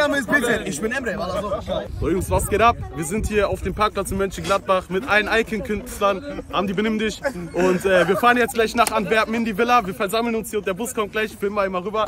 Name ist BZ. Ich bin Emre. So Jungs, was geht ab? Wir sind hier auf dem Parkplatz in Mönchengladbach mit allen Icon-Künstlern. Andi, benimm dich. Und wir fahren jetzt gleich nach Antwerpen in die Villa. Wir versammeln uns hier und der Bus kommt gleich. Filmen wir einmal rüber.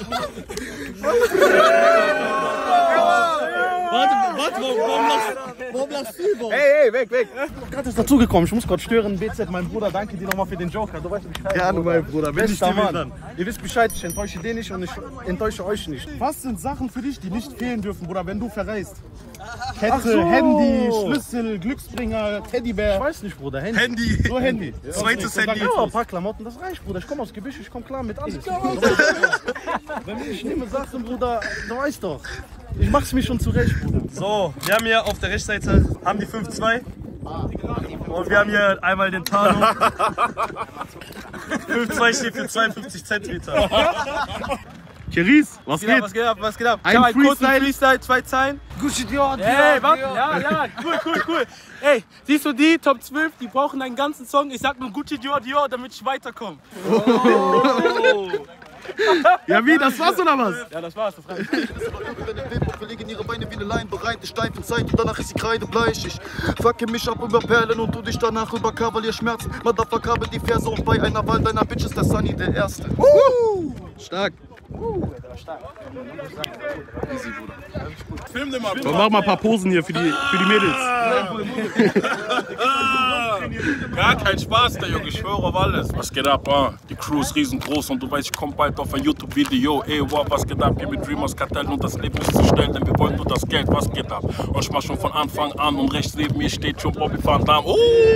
Warte, warum lachst du? Hey, weg. Gerade ist dazugekommen, ich muss gerade stören. BZ, mein Bruder, danke dir nochmal für den Joker. Du weißt Bescheid. Gerne, mein Bruder. Wenn ich dann. Ihr wisst Bescheid, ich enttäusche den nicht und ich enttäusche euch nicht. Was sind Sachen für dich, die nicht fehlen dürfen, Bruder, wenn du verreist? Kette, Handy, Schlüssel, Glücksbringer, Teddybär. Ich weiß nicht, Bruder, Handy. Nur Handy. Zweites Handy. Ja, ein paar Klamotten, das reicht, Bruder. Ich komme aus Gebüsch, ich komme klar mit alles. Wenn ich nehme Sachen, Bruder, du weißt doch. Ich mach's mir schon zurecht, Bruder. So, wir haben hier auf der Rechtsseite haben die 5-2. Und wir haben hier einmal den Tano. 5-2 steht für 52 Zentimeter. Keris, was geht? Was geht ab? Ein Freestyle. Freestyle, 2 Zeilen. Gucci Dior, Hey, warte. Ja, cool. Ey, siehst du die Top 12, die brauchen einen ganzen Song. Ich sag nur Gucci Dior, damit ich weiterkomme. Ja, wie? Das war's oder was? Ja, das war's. Das reicht. Wir legen ihre Beine wie eine Leinenbereite, steifen Zeit und danach ist die Kreide bleich. Ich fucke mich ab über Perlen und du dich danach über Kavalierschmerzen. Motherfucker, habe die Verse und bei einer Wahl deiner Bitch ist der Sunny der Erste. Stark. Easy, Bruder. Film den mal. Mach mal ein paar Posen hier für die Mädels. Gar kein Spaß, der Junge, ich schwöre auf alles. Was geht ab, Die Crew ist riesengroß und du weißt, ich komm bald auf ein YouTube-Video. Ey, wow, was geht ab? Geh mit Dreamers Kartell und das Leben ist zu schnell, denn wir wollen nur das Geld. Was geht ab? Und ich mach schon von Anfang an und rechts neben mir steht schon Bobby Van Damme.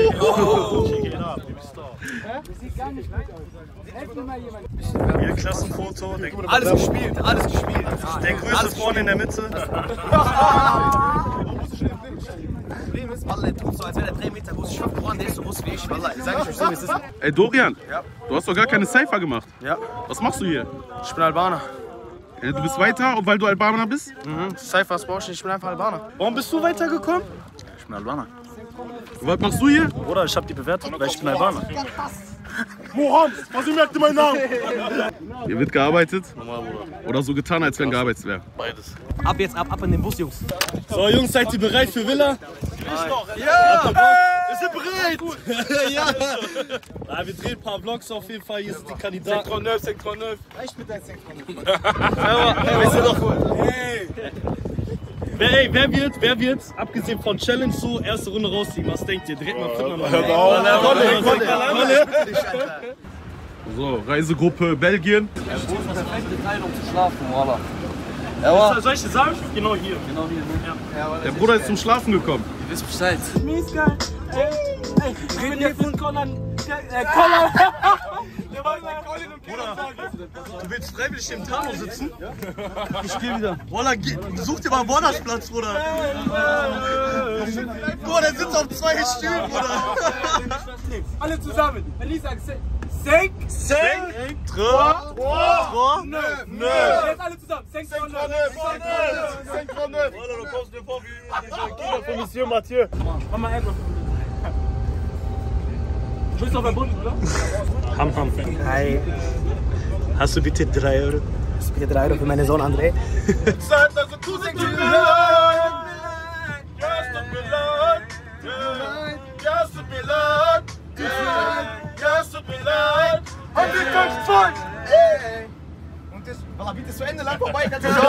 Hier Klassenfoto. Alles gespielt. Der größte vorne in der Mitte. Problem ist, Wallah, der tut so, als wäre der 3 Meter groß. Ich schwör, Koran, der ist so groß wie ich. Wallah, sag ich euch so, wie es ist. Ey, Dorian, du hast doch gar keine Cypher gemacht. Ja. Was machst du hier? Ich bin Albaner. Du bist weiter, weil du Albaner bist? Cyphers brauchst du nicht, ich bin einfach Albaner. Warum bist du weitergekommen? Ich bin Albaner. Was machst du hier? Bruder, ich hab die Bewertung, weil ich bin Albaner. Mohammed, was merkt ihr meinen Namen? Hier wird gearbeitet? Oder so getan, als wenn gearbeitet wäre? Beides. Ab jetzt, ab in den Bus, Jungs. So, Jungs, seid ihr bereit für Villa? Ja! Wir sind bereit! Ja, wir drehen ein paar Vlogs auf jeden Fall. Hier sind die Kandidaten. Sektor 9. Reicht mit deinem Sektor. Weißt du doch? Ey, wer wird, abgesehen von Challenge so, erste Runde rausziehen? Was denkt ihr? Dreht mal Finger mal. So, Reisegruppe Belgien. Perfekte Teil, um zu schlafen, Wallah. Soll ich das sagen? Genau hier. Der Bruder ist zum Schlafen gekommen. Ihr wisst Bescheid. Mies geil. Ey, ich bin hier von Colin. Du willst freiwillig im Tano sitzen? Ich geh wieder. Wallah, such dir mal einen Borderplatz, Bruder. Bruder, der sitzt auf 2 Stühlen, Bruder. Alle zusammen. Wenn ich sage 5, 3, 9. Jetzt alle zusammen. 5, 9. Wallah, du kommst mir vor wie dieser Kieler von Monsieur Mathieu. Mach mal Airdrop. Du bist doch verbunden, oder? Ham. Hi. Hast du bitte 3 €? Das ist bitte 3 € für meinen Sohn André. Wallah, bitte zu Ende lang vorbei, kannst du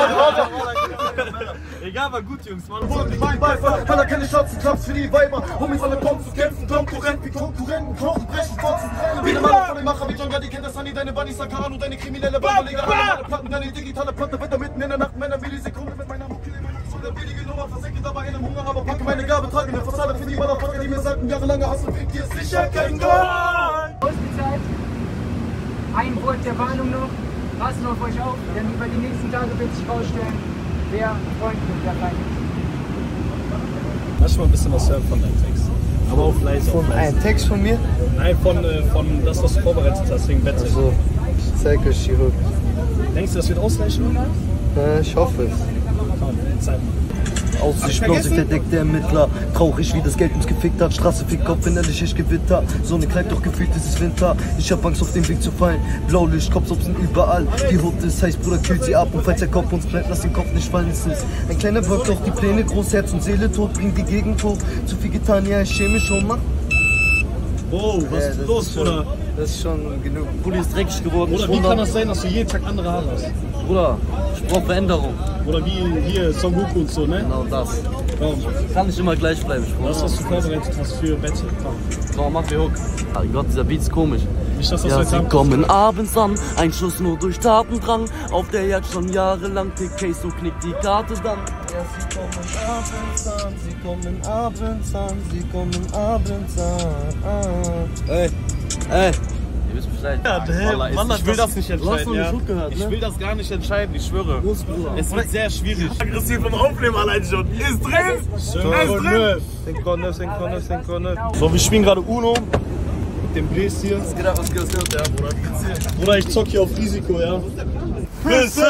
Egal, war gut, Jungs. mein Beifall, weil er keine Chancen klappt für die Weiber. Homies alle kommen zu kämpfen, Konkurrenten wie Konkurrenten, Knochen brechen, Fotzen. Wie der Mann von den Macher wie John Gotti kennt das Sunny, deine Bunny, Sakaran und deine kriminelle Bande. Alle Platten, deine digitale Platte, wird da mitten in der Nacht meiner Millisekunde mit meiner Mucke in meiner der billige Nummer, versenke dabei in einem Hunger, aber packe meine Gabe, trage eine Fassade für die Motherfucker, die mir sagten, jahrelange Hassel bringt dir sicher kein Gold. Ausgezahlt. Ein Wort der Warnung noch. Passen auf euch auf, denn über die nächsten Tage wird sich herausstellen, wer Freund und wer Feind ist. Lass mal ein bisschen was hören von deinem Text. Aber auf leise. Ein Text von mir? Nein, von das, was du vorbereitet hast, wegen Bett. Also, zeig euch die Hook. Denkst du, das wird ausreichen? Ich hoffe es. Komm, zeig mal. Aussicht, Blausicht, der Deck der Ermittler. Traurig, wie das Geld uns gefickt hat. Straße fickt Kopf, innerlich ich Gewitter. Sonne knallt, doch gefühlt ist es Winter. Ich hab Angst, auf den Weg zu fallen. Blaulicht, Kopfsop sind überall. Die Hut ist heiß, Bruder, kühlt sie ab. Und falls der Kopf uns bleibt, lass den Kopf nicht fallen. Es ist ein kleiner Block, doch die Pläne groß. Herz und Seele tot, bringt die Gegend hoch. Zu viel getan, ja, ich schäme mich schon, Mann. Oh, was ist los, Bruder? Das ist schon genug. Pulli ist dreckig geworden. Bruder, wie kann das sein, dass du jeden Tag andere Haare hast? Bruder, ich brauch Veränderung. Oder wie hier Son Goku und so, ne? Genau das. Warum? Kann nicht immer gleich bleiben. Das, was du vorbereitet hast für Bette. Komm, mach wir Hook. Oh Gott, dieser Beat ist komisch. Nicht das, was Ja, wir sie haben. kommen abends an, ein Schuss nur durch Tatendrang. Auf der Jagd schon jahrelang, TK, so knickt die Karte dann. Ja, sie kommen abends an, sie kommen abends an, sie kommen abends an. Ey, ihr wisst Bescheid. Ja, Ich will das nicht entscheiden, ja. Gehört, Ich will das gar nicht entscheiden, ich schwöre. Bruder. Es wird sehr schwierig. Aggressiv vom Aufnehmen allein schon. Ist drin! Ist drin! Synchronne. So, wir spielen gerade Uno. Mit dem Bläs hier. Was geht, ja, Bruder? Bruder, ich zock hier auf Risiko, ja. Pissen!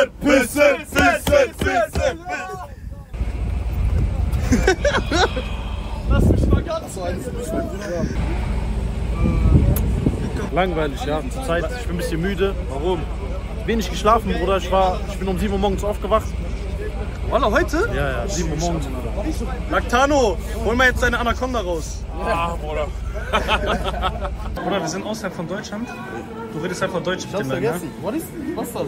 Lass mich mal ganz so eines Langweilig, ja. Zurzeit, ich bin ein bisschen müde. Warum? Wenig geschlafen, Bruder. Ich bin um 7 Uhr morgens aufgewacht. Walla, heute? Ja, 7 Uhr morgens. Lactano, hol mal jetzt deine Anaconda raus. Ah, Bruder. Bruder, wir sind außerhalb von Deutschland. Du redest einfach Deutsch mit dem Mann, ne? Was ist das?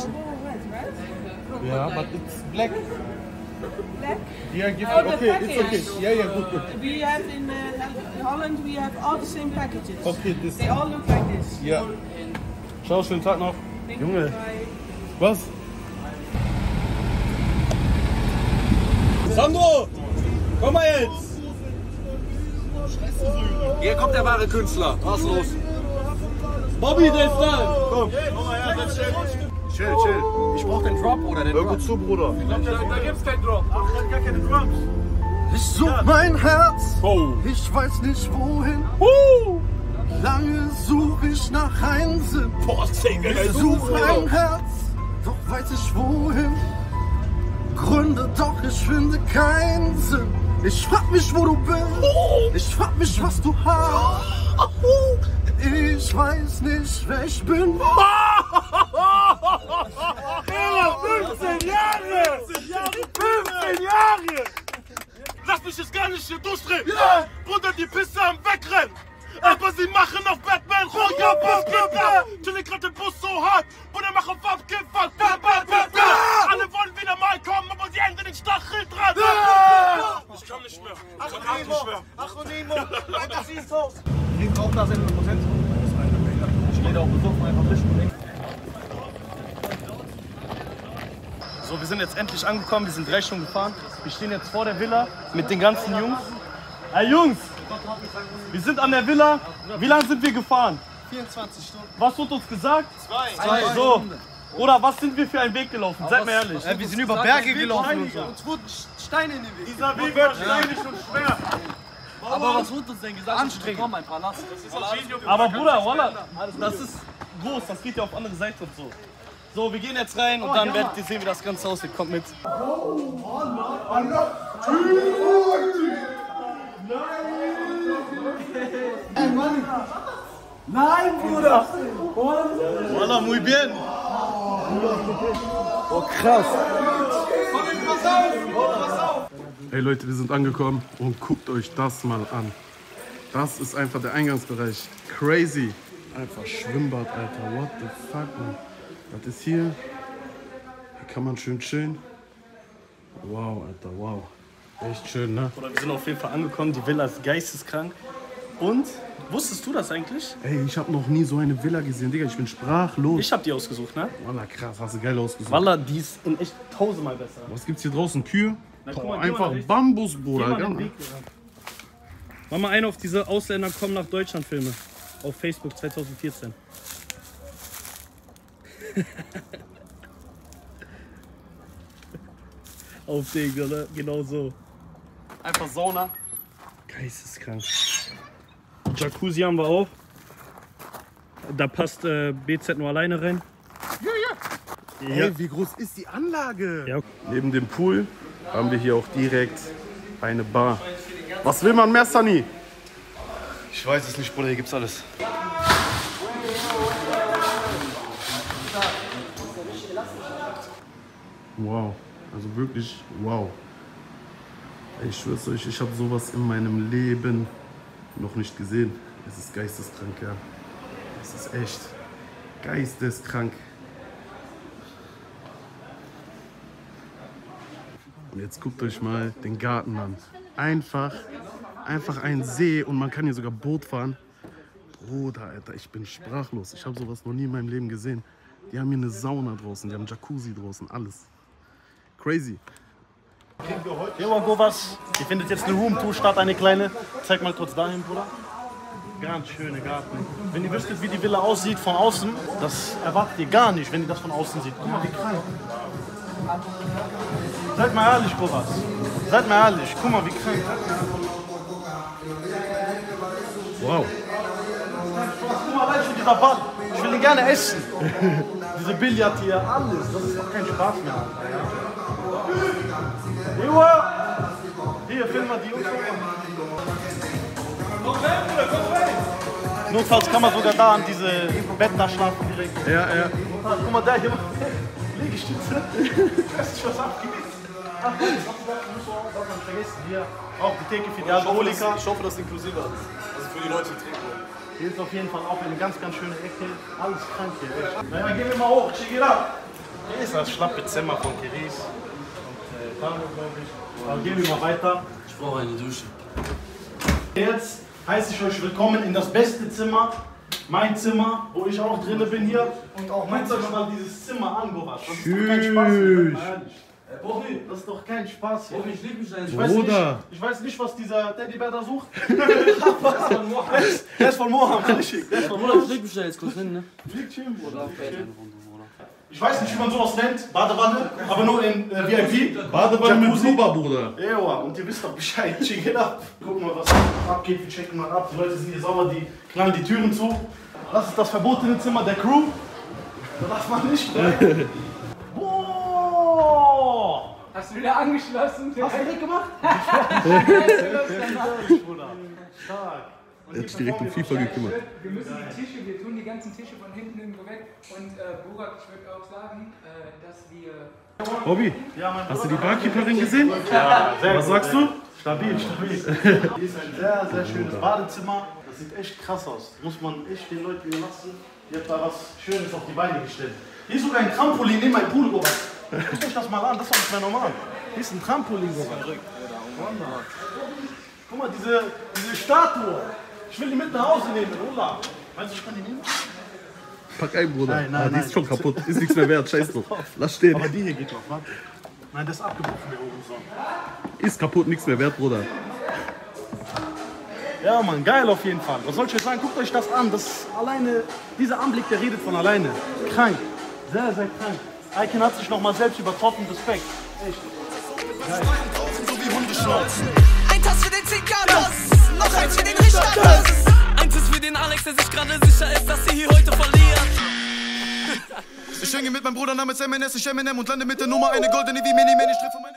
Ja, but it's black. Black? Yeah, give Oh, me. the Okay, it's package. okay. Yeah, good. We have in Holland, we have all the same packages. Okay, this. They all look like this. Ja. Ciao, schönen Tag noch. Junge, Bye. was? Sandro, komm mal jetzt! Hier kommt der wahre Künstler. Was los? Bobby, der ist da! Komm! Chill. Ich brauch den Drop oder den Drop. Hör gut zu, Bruder. Da gibt's keinen Drop. Ach, da hat gar keine Drums. Ich such mein Herz, ich weiß nicht wohin. Lange such ich nach einem Sinn. Ich such mein Herz, doch weiß ich wohin. Gründe, doch ich finde keinen Sinn. Ich frag mich, wo du bist. Ich frag mich, was du hast. Ich weiß nicht, wer ich bin. 15 Jahre! 15 Jahre! Lass mich jetzt gar nicht hier durchdrehen! Ja. Bruder, die Pisse am Wegrennen! Aber sie machen auf Batman, Roger, Basketball! Chillen grad den Bus so hart! Bruder, mach auf Abgefall! Alle wollen wieder mal kommen, aber sie hängen den Stachel dran! Ich kann nicht mehr! Acronimo! Das ist so! Klingt auch da 100%. Ich stehe da auch besoffen einfach zwischen. So, wir sind jetzt endlich angekommen, wir sind 3 Stunden gefahren. Wir stehen jetzt vor der Villa mit den ganzen Jungs. Hey Jungs, wir sind an der Villa. Wie lange sind wir gefahren? 24 Stunden. Was wird uns gesagt? 2. So. Oder was sind wir für einen Weg gelaufen? Seid mir ehrlich. Wir sind über Berge gelaufen und so. Uns wurden Steine in den Weg. Dieser Weg wird steinig und schwer! Aber was wird uns denn gesagt? Anstrengend. Komm, ein Palast. Aber Bruder, Wallah, das ist groß, das geht ja auf andere Seite und so. So, wir gehen jetzt rein und dann werdet ihr sehen, wie das Ganze aussieht. Kommt mit. Nein, Bruder! Walla, muy bien! Oh, krass. Ey Leute, wir sind angekommen und guckt euch das mal an. Das ist einfach der Eingangsbereich. Crazy. Einfach Schwimmbad, Alter. What the fuck, man. Das ist hier. Hier kann man schön chillen. Wow, Alter, wow. Echt schön, ne? Oder wir sind auf jeden Fall angekommen, die Villa ist geisteskrank. Und, wusstest du das eigentlich? Ey, ich habe noch nie so eine Villa gesehen, Digga. Ich bin sprachlos. Ich hab die ausgesucht, ne? Wallah, krass, hast du geil ausgesucht. Wallah, die ist in echt 1000-mal besser. Was gibt's hier draußen? Kühe? Na, guck Boah, mal, geh mal einfach rechts. Bambus, Geh Bruder. mal den Weg, Mach mal einen auf diese Ausländer kommen nach Deutschland Filme. Auf Facebook 2014. Auf den, oder? Genau so. Einfach Sauna. Geisteskrank. Jacuzzi haben wir auch. Da passt BZ nur alleine rein. Ja. Ey, wie groß ist die Anlage? Ja. Neben dem Pool haben wir hier auch direkt eine Bar. Was will man mehr, Sunny? Ich weiß es nicht, Bruder, hier gibt's alles. Wow, also wirklich wow. Ich schwör's euch, ich habe sowas in meinem Leben noch nicht gesehen. Es ist geisteskrank, ja. Es ist echt geisteskrank. Und jetzt guckt euch mal den Garten an. Einfach ein See und man kann hier sogar Boot fahren. Bruder, Alter, ich bin sprachlos. Ich habe sowas noch nie in meinem Leben gesehen. Die haben hier eine Sauna draußen, die haben Jacuzzi draußen, alles. Crazy. Jo, Govas, ihr findet jetzt eine Roomtour statt, eine kleine. Zeig mal kurz dahin, Bruder. Ganz schöne Garten. Wenn ihr wüsstet, wie die Villa aussieht von außen, das erwartet ihr gar nicht, wenn ihr das von außen seht. Guck mal, wie krank. Seid mal ehrlich, Govas. Seid mal ehrlich. Guck mal, wie krank. Wow. Guck mal, allein schon dieser Ball. Ich will ihn gerne essen. Diese Billard hier, alles. Das ist doch kein Spaß mehr. Joa! Hier, film mal die Jungs. Notfalls kann man sogar da an diese Bett da schlafen direkt. Ja, ja. Guck mal, da hier. Liegestütze. Ich weiß nicht, was abgeht. Ach, das darf man vergessen. Hier auch die Theke für die Alkoholiker. Ich hoffe, das ist inklusive. Also für die Leute, die trinken wollen. Hier ist auf jeden Fall auch eine ganz schöne Ecke. Alles krank hier, echt. Naja, gehen wir mal hoch. Check it out. Hier ist das schlappe Zimmer von Keris. Und Tano, glaube ich. Aber gehen wir mal weiter. Ich brauche eine Dusche. Jetzt heiße ich euch willkommen in das beste Zimmer. Mein Zimmer, wo ich auch drin bin hier. Und auch mein Zimmer. Mal dieses Zimmer an, Govas. Das ist doch kein Spaß hier. Das ist doch kein Spaß hier. Ich liebe mich da Bruder. Ich weiß nicht, was dieser Teddybär da sucht. Der ist von Mohammed. Ich leg mich da jetzt kurz hin, ne? Fliegt schön, Bruder. Ich weiß nicht, wie man sowas nennt. Badewanne, aber nur in VIP. Badewanne mit Super, Bruder. Ja, und ihr wisst doch Bescheid. Check it up. Gucken mal, was abgeht. Wir checken mal ab. Die Leute sind hier sauber, die knallen die Türen zu. Das ist das verbotene Zimmer der Crew. Da darf man nicht. Boah! Hast du wieder angeschlossen? Hast du direkt gemacht? Stark. Jetzt direkt um FIFA gekümmert. Wir müssen die Tische, wir tun die ganzen Tische von hinten irgendwo weg. Und Burak, ich würde auch sagen, dass wir... Bobby, hast du die Barkeeperin gesehen? Ja, sehr Was gut, sagst du? Stabil. Hier ist ein sehr schönes Badezimmer. Das sieht echt krass aus. Muss man echt den Leuten lassen. Ihr habt da was Schönes auf die Beine gestellt. Hier ist sogar ein Trampolin neben meinem Pool, Robert. Guckt euch das mal an, das ist doch nicht mehr normal. Hier ist ein Trampolin, Robert. Guck mal, diese Statue. Ich will die mit nach Hause nehmen, Ola. Meinst du, ich kann die nehmen? Pack ein, Bruder. Nein, die ist schon kaputt. Ist nichts mehr wert. Scheiß drauf. Lass stehen. Aber die hier geht noch, warte. Nein, das ist abgebrochen, der Hurensohn. Ist kaputt, nichts mehr wert, Bruder. Ja, Mann, geil auf jeden Fall. Was soll ich euch sagen? Guckt euch das an. Das alleine, dieser Anblick, der redet von alleine. Krank. Sehr krank. Icon hat sich nochmal selbst übertroffen. Respekt. Echt. Geil. So wie Hundeschnauzen. Ein Tass für den Zigaros, noch eins für den Richter. Eins ist für den Alex, der sich gerade sicher ist, dass sie hier heute verlieren. Ich hänge mit meinem Bruder namens MNS, ich Eminem und lande mit der Nummer eine goldene wie Mini-Man. Ich treffe meine